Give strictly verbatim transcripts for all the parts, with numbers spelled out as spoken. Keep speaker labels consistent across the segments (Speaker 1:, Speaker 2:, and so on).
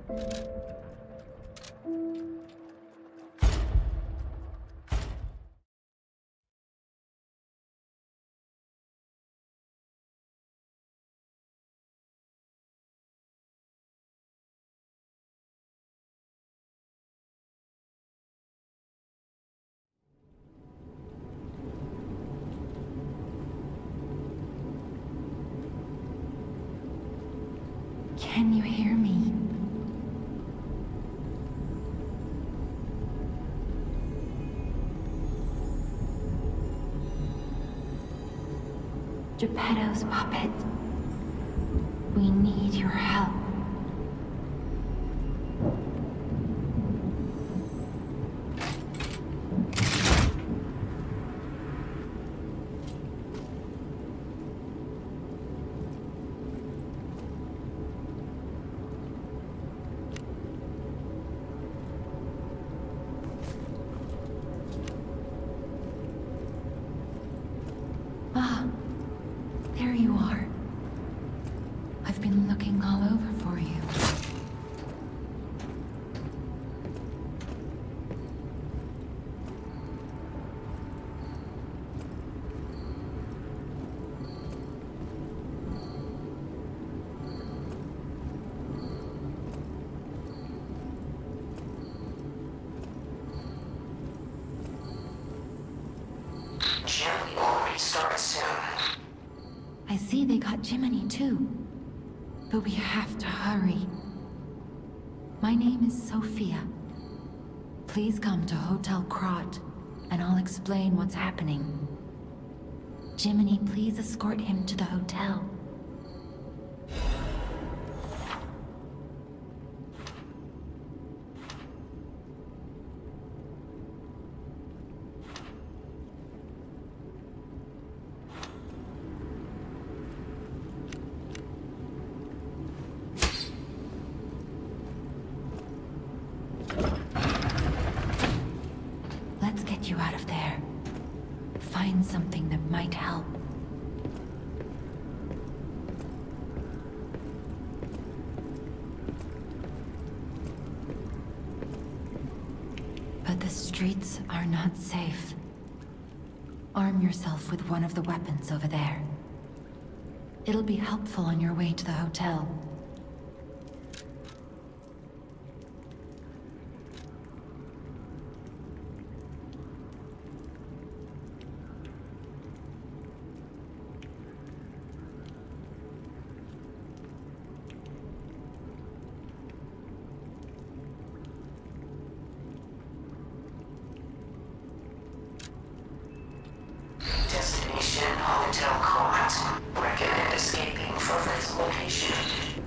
Speaker 1: Can you hear me? Geppetto's puppet. We need your help. Ah, there you are. I've been looking all over for you.
Speaker 2: Jiminy will restart soon.
Speaker 1: I see they got Jiminy too. But we have to hurry. My name is Sophia. Please come to Hotel Krat, and I'll explain what's happening. Jiminy, please escort him to the hotel. Let's get you out of there. Find something that might help. But the streets are not safe. Arm yourself with one of the weapons over there. It'll be helpful on your way to the hotel.
Speaker 2: Destination Hotel Krat. Recommend escaping from this location.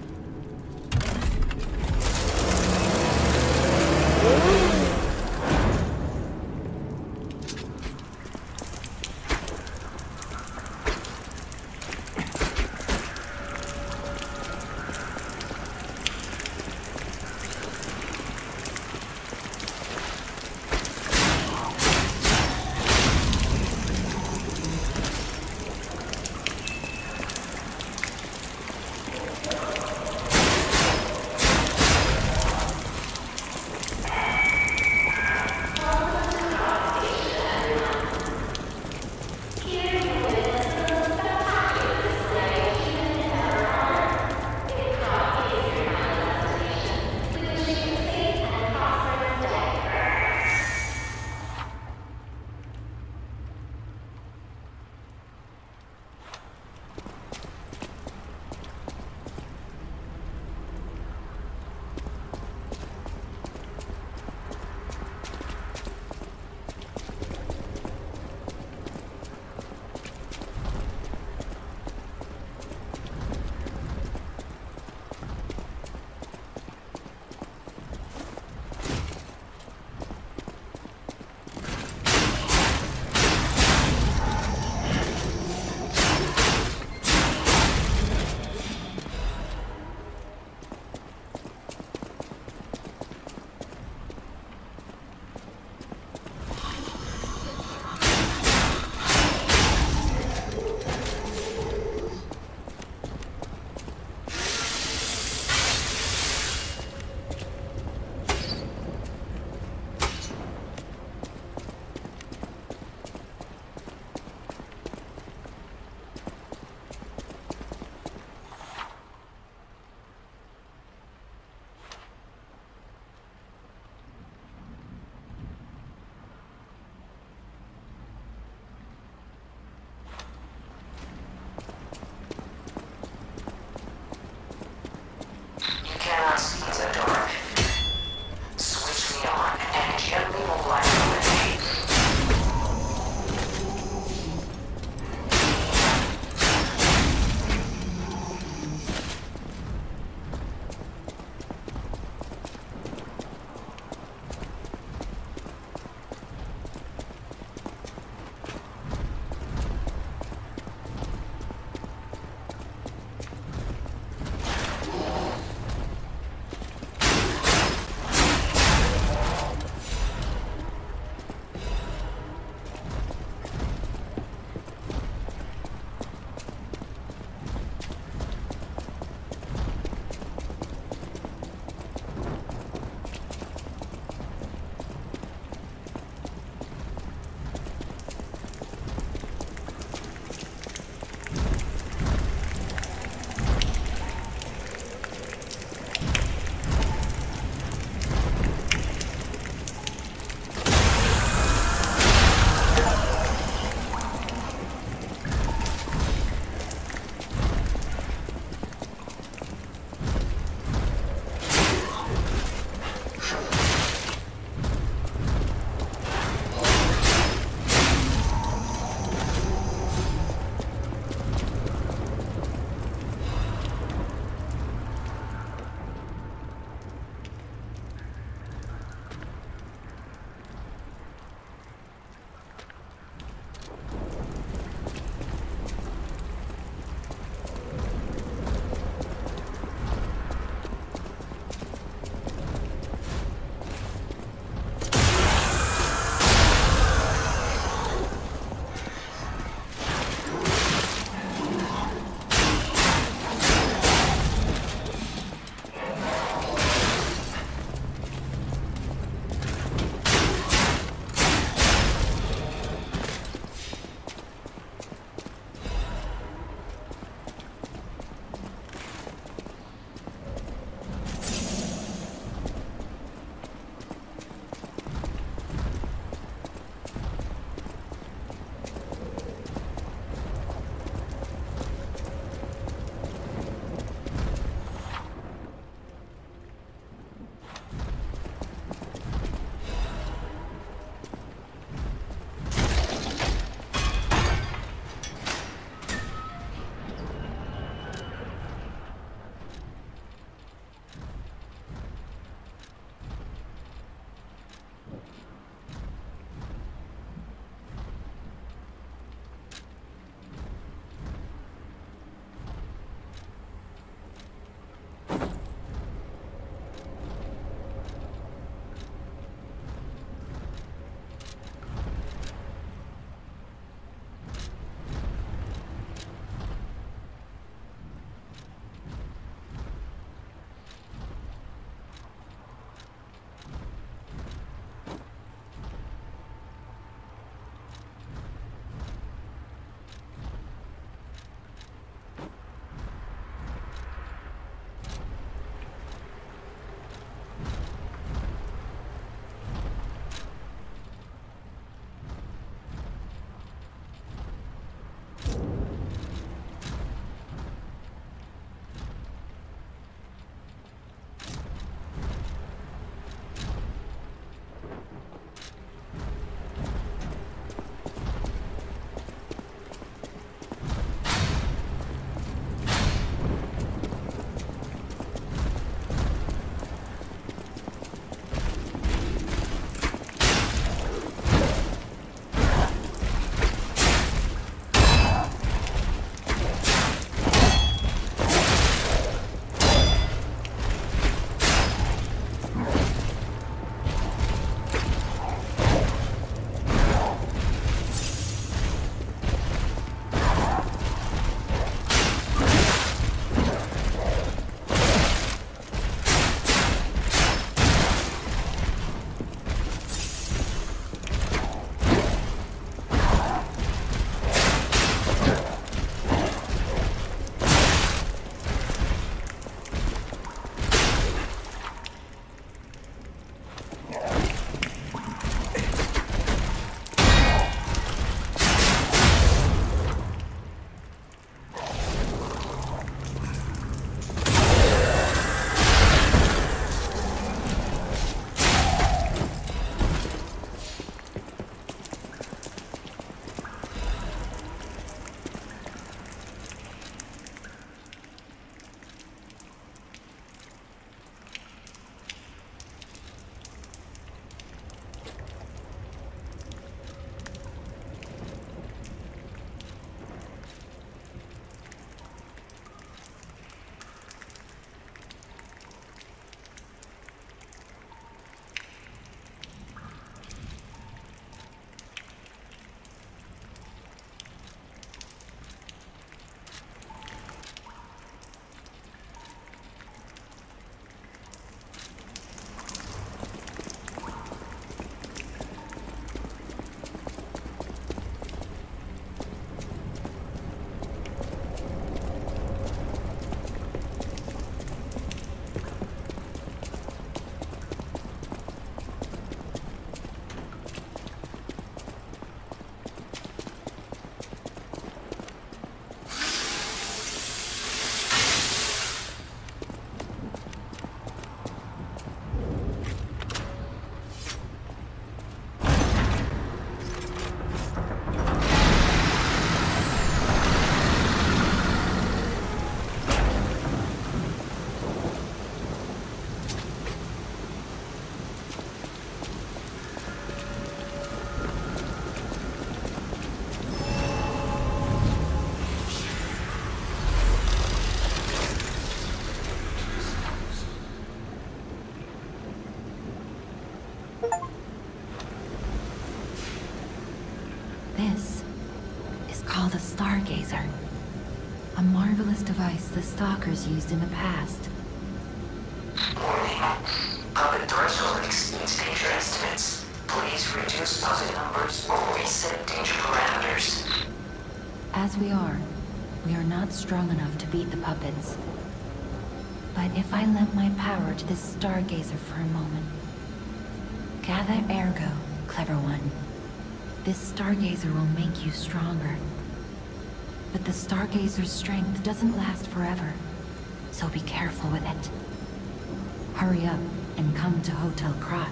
Speaker 1: called a stargazer. A marvelous device the Stalkers used in the past.
Speaker 2: Warning. Puppet threshold exceeds danger estimates. Please reduce puppet numbers or reset danger parameters.
Speaker 1: As we are, we are not strong enough to beat the puppets. But if I lent my power to this stargazer for a moment... Gather ergo, clever one. This stargazer will make you stronger. But the stargazer's strength doesn't last forever, so be careful with it. Hurry up and come to Hotel Krat.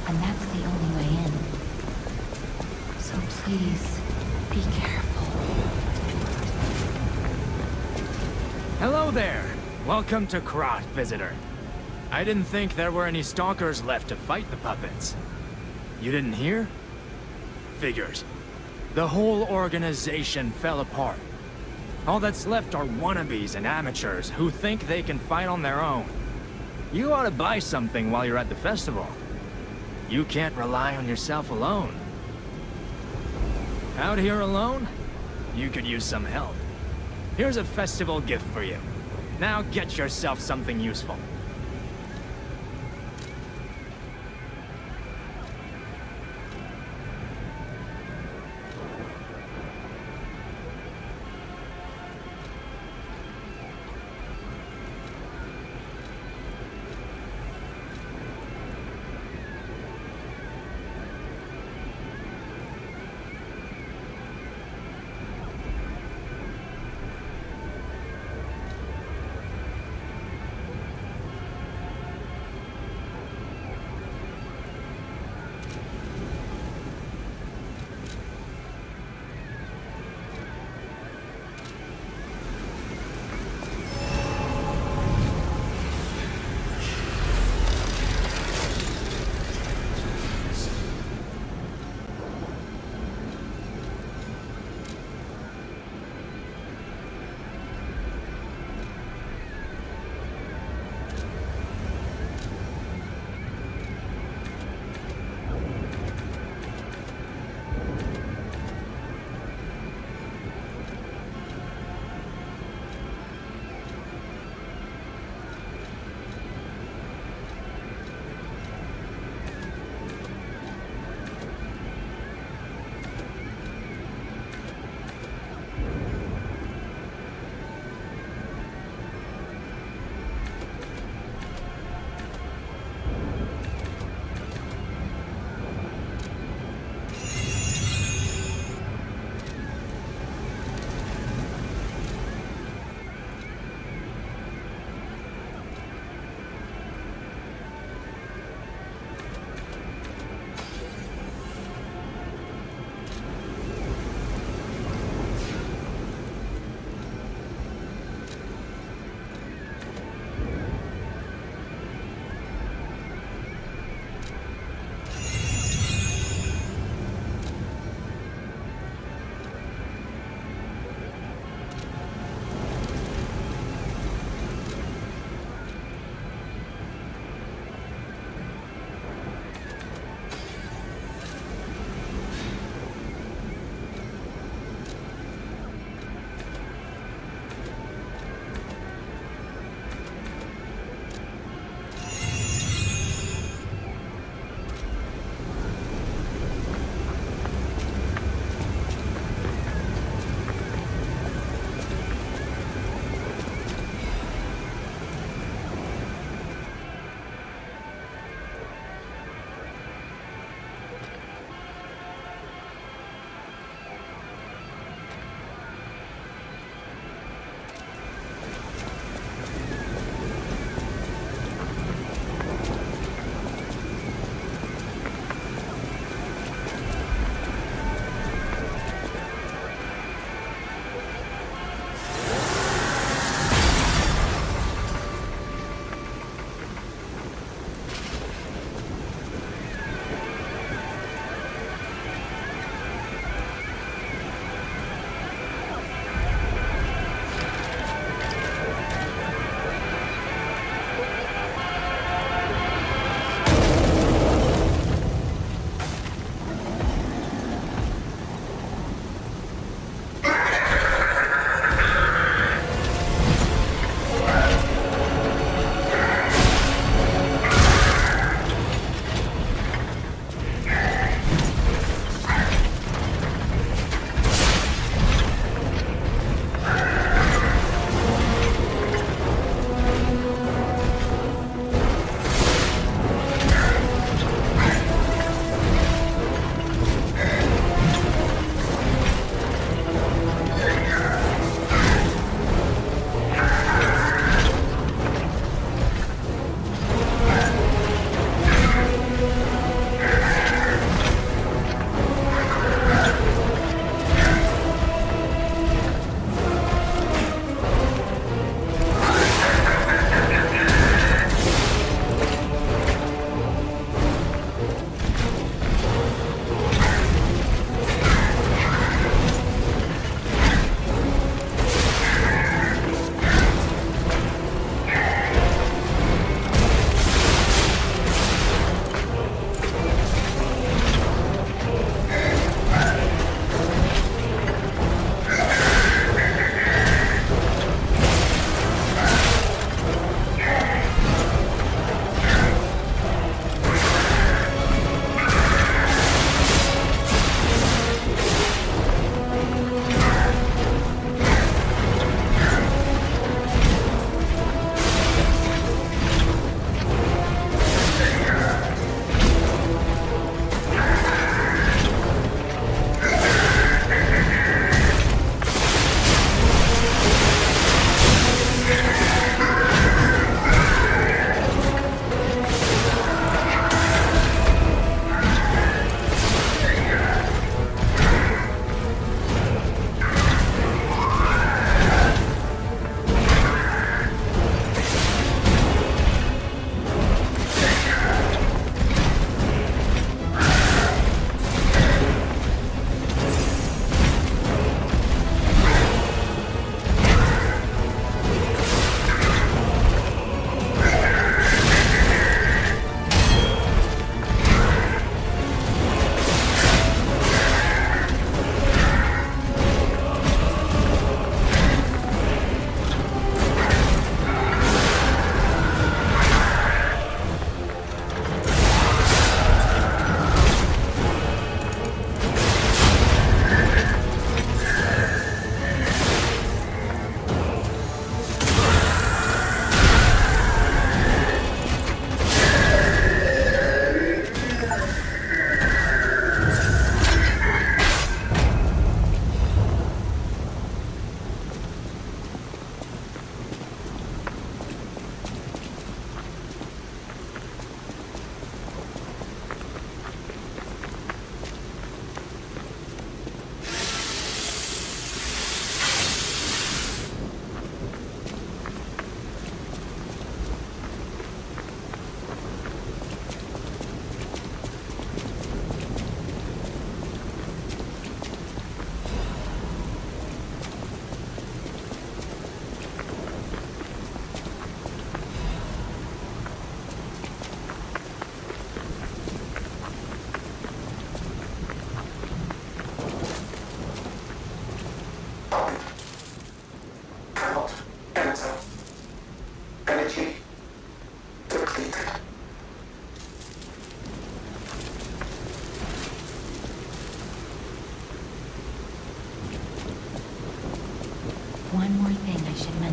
Speaker 1: and that's the only way in. So please, be careful.
Speaker 3: Hello there! Welcome to Krat, visitor. I didn't think there were any stalkers left to fight the puppets. You didn't hear? Figures. The whole organization fell apart. All that's left are wannabes and amateurs who think they can fight on their own. You ought to buy something while you're at the festival. You can't rely on yourself alone. Out here alone? You could use some help. Here's a festival gift for you. Now get yourself something useful.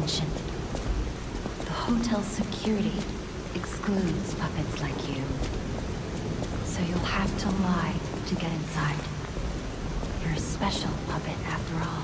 Speaker 1: mentioned. The hotel's security excludes puppets like you. So you'll have to lie to get inside. You're a special puppet after all.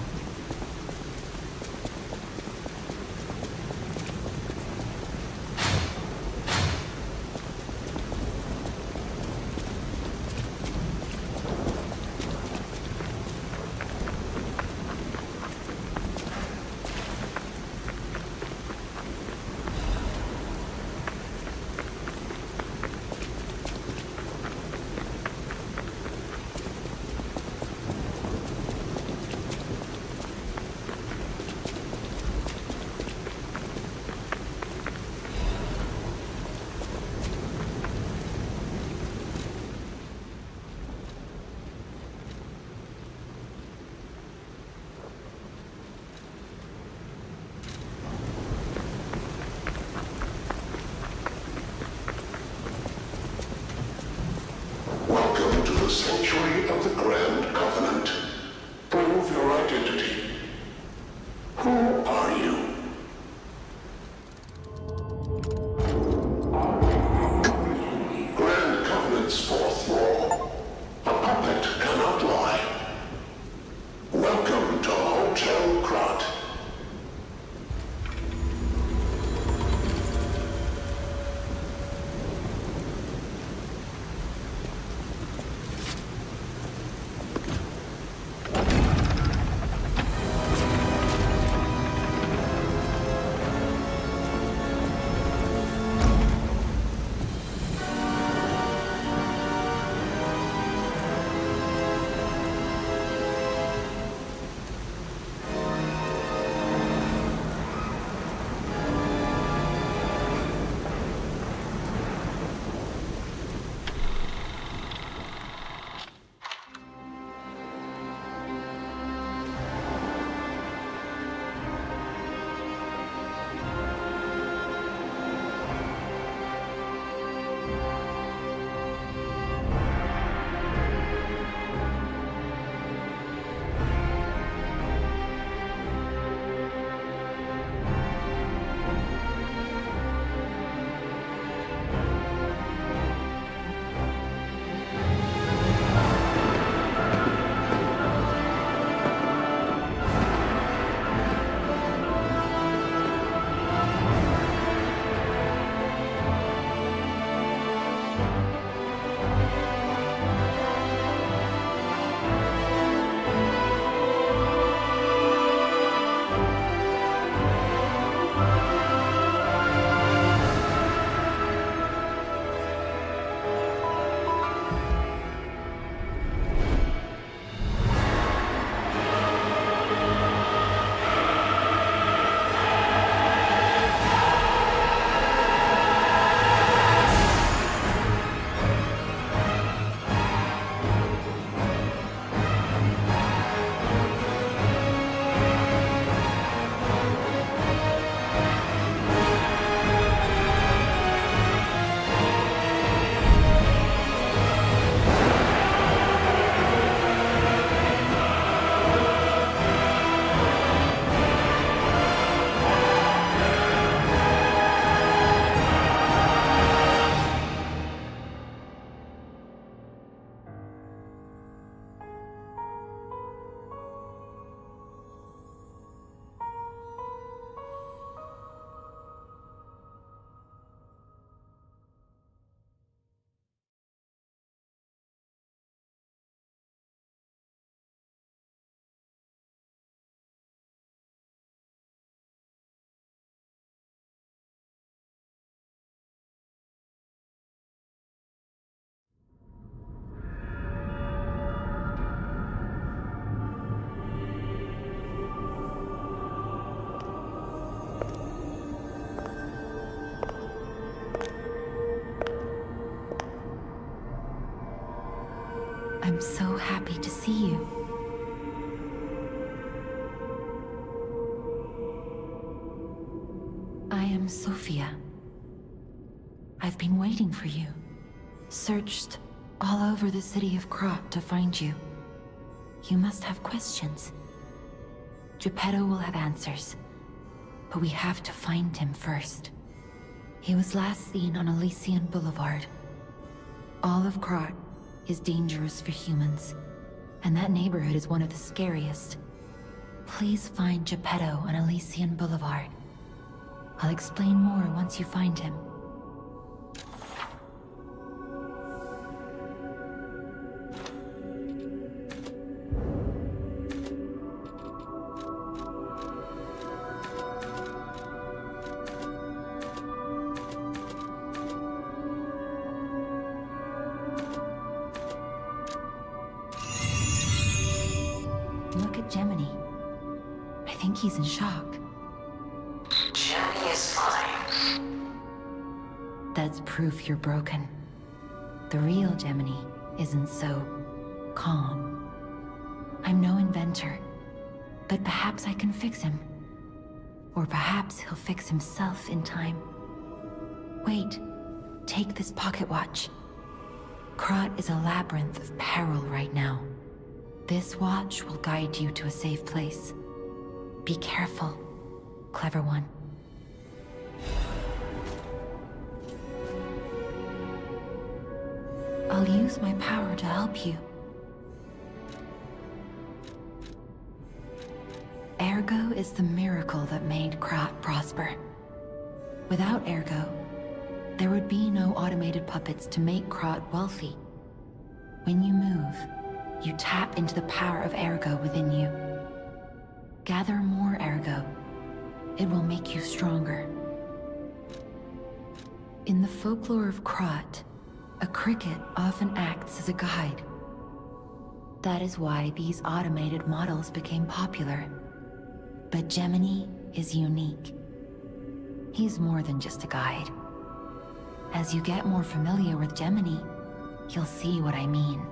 Speaker 4: Sanctuary of the Grand Covenant. Prove your identity. Who are you? Grand Covenant's fourth law. A puppet cannot lie. Welcome to Hotel Krat.
Speaker 1: I'm so happy to see you. I am Sophia. I've been waiting for you. Searched all over the city of Krat to find you. You must have questions. Geppetto will have answers. but we have to find him first. He was last seen on Elysian Boulevard. All of Krat is dangerous for humans, and that neighborhood is one of the scariest. Please find Geppetto on Elysian Boulevard. I'll explain more once you find him. Look at Gemini. I think he's in shock.
Speaker 2: Gemini is fine.
Speaker 1: That's proof you're broken. The real Gemini isn't so calm. I'm no inventor, but perhaps I can fix him. Or perhaps he'll fix himself in time. Wait, take this pocket watch. Krat is a labyrinth of peril right now. This watch will guide you to a safe place. Be careful, clever one. I'll use my power to help you. Ergo is the miracle that made Krat prosper. Without Ergo, there would be no automated puppets to make Krat wealthy. When you move, you tap into the power of Ergo within you. Gather more Ergo. It will make you stronger. In the folklore of Krat, a cricket often acts as a guide. That is why these automated models became popular. But Gemini is unique. He's more than just a guide. As you get more familiar with Gemini, you'll see what I mean.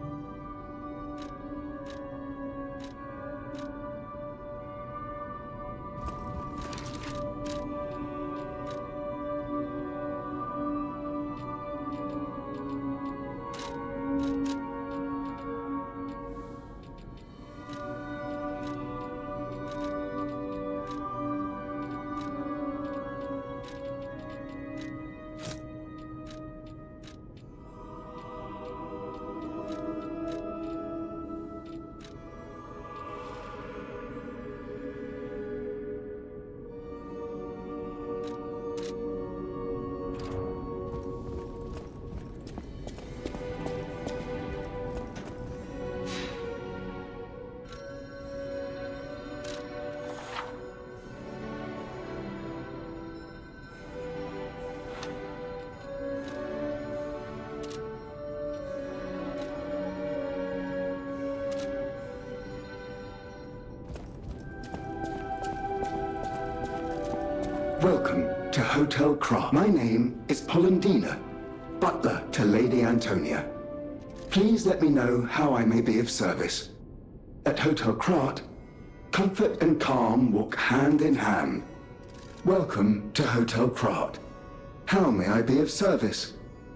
Speaker 5: Welcome to Hotel Krat. My name is Polendina, butler to Lady Antonia. Please let me know how I may be of service. At Hotel Krat, comfort and calm walk hand in hand. Welcome to Hotel Krat. How may I be of service?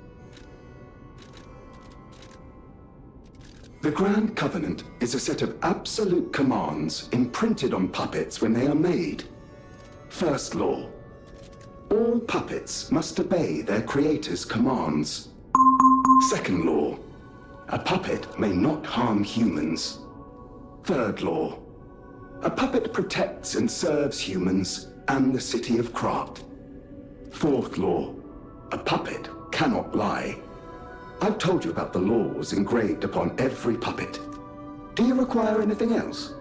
Speaker 5: The Grand Covenant is a set of absolute commands imprinted on puppets when they are made. First law. All puppets must obey their creator's commands. Second law. A puppet may not harm humans. Third law. A puppet protects and serves humans and the city of Krat. Fourth law. A puppet cannot lie. I've told you about the laws engraved upon every puppet. Do you require anything else?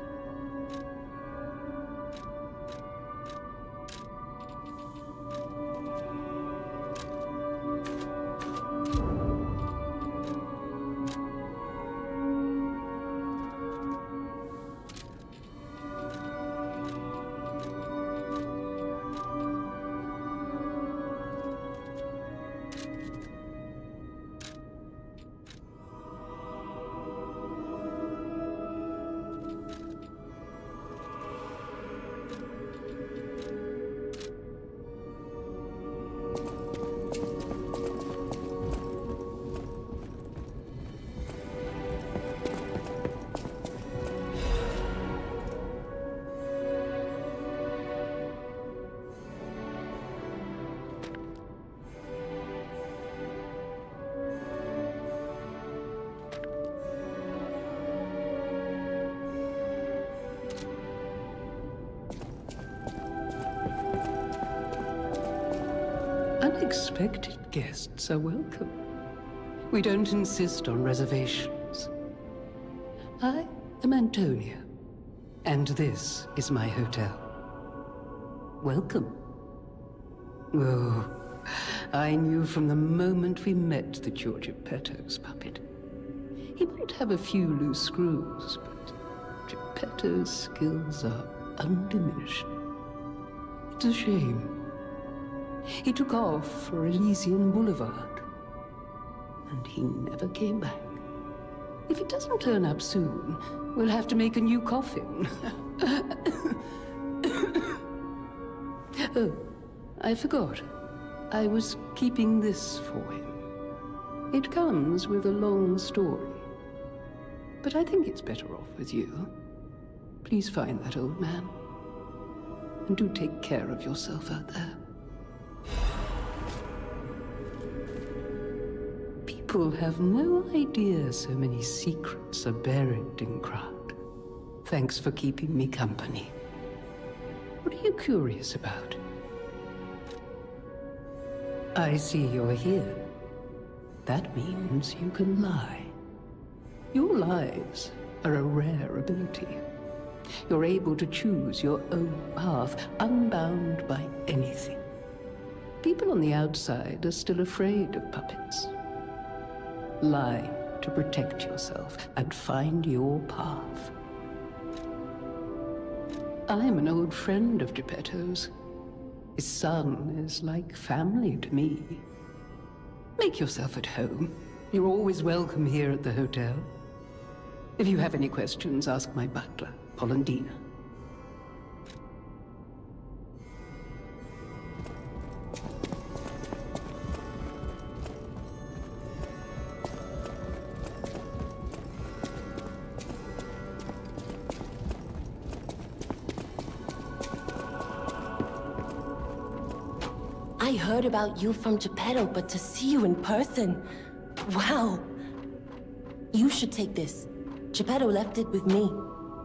Speaker 6: Unexpected guests are welcome. We don't insist on reservations. I am Antonia, and this is my hotel. Welcome. Oh, I knew from the moment we met that you're Geppetto's puppet. He might have a few loose screws, but Geppetto's skills are undiminished. It's a shame. He took off for Elysian Boulevard, and he never came back. If he doesn't turn up soon, we'll have to make a new coffin. Oh, I forgot. I was keeping this for him. It comes with a long story, but I think it's better off with you. Please find that old man, and do take care of yourself out there. People have no idea so many secrets are buried in Krat. Thanks for keeping me company. What are you curious about? I see you're here. That means you can lie. Your lies are a rare ability. You're able to choose your own path, unbound by anything. People on the outside are still afraid of puppets. Lie to protect yourself and find your path. I'm an old friend of Geppetto's. His son is like family to me. Make yourself at home. You're always welcome here at the hotel. If you have any questions, ask my butler, Polendina.
Speaker 7: I heard about you from Geppetto, but to see you in person... Wow! You should take this. Geppetto left it with me.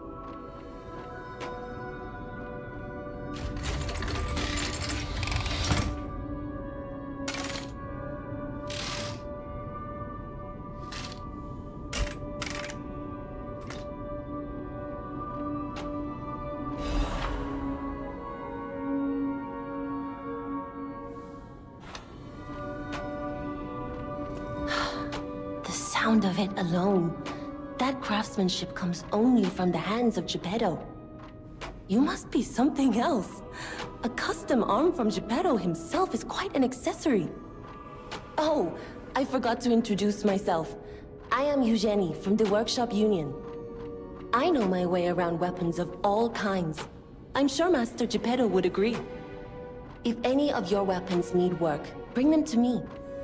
Speaker 7: Sound of it alone. That craftsmanship comes only from the hands of Geppetto. You must be something else. A custom arm from Geppetto himself is quite an accessory. Oh, I forgot to introduce myself. I am Eugenie from the Workshop Union. I know my way around weapons of all kinds. I'm sure Master Geppetto would agree. If any of your weapons need work, bring them to me.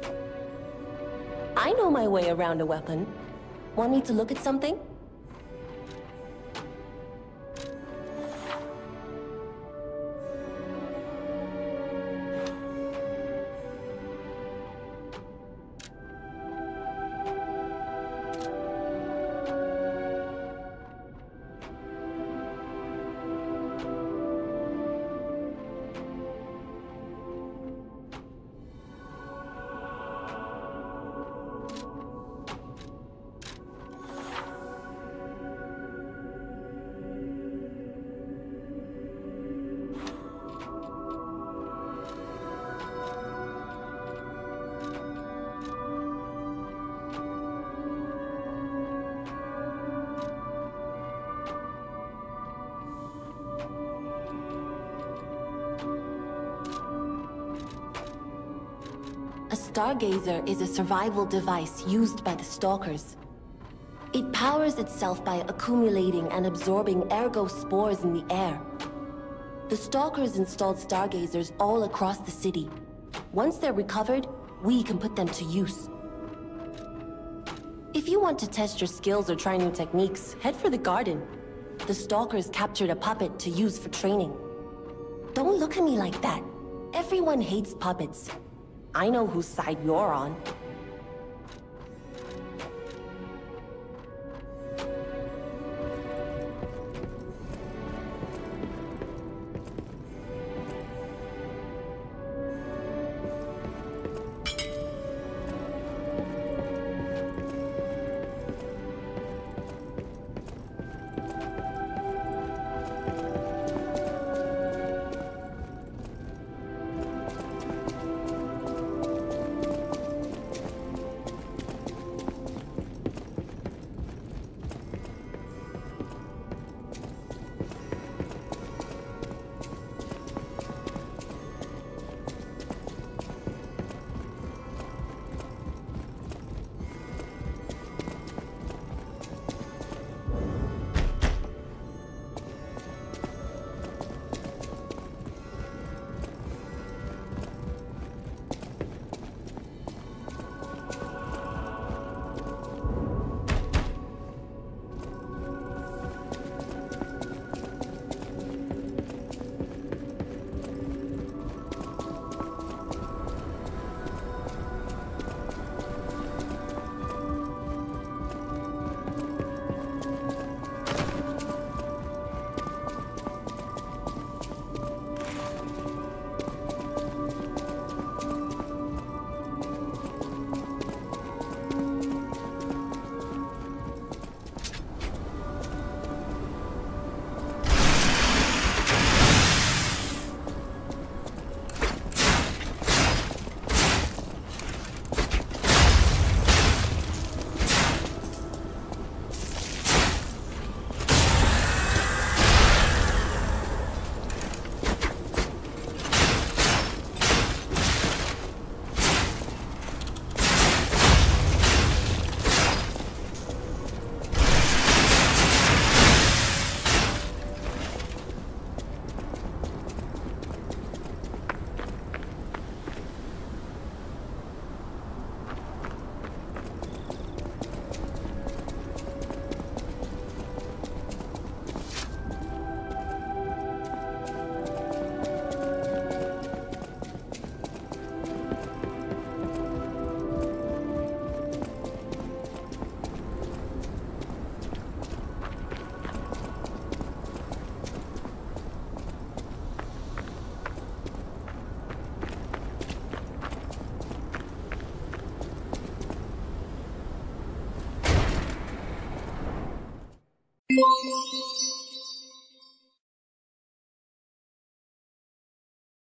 Speaker 7: I know my way around a weapon. Want me to look at something? A Stargazer is a survival device used by the Stalkers. It powers itself by accumulating and absorbing ergo spores in the air. The Stalkers installed Stargazers all across the city. Once they're recovered, we can put them to use. If you want to test your skills or try new techniques, head for the garden. The Stalkers captured a puppet to use for training. Don't look at me like that. Everyone hates puppets. I know whose side you're on.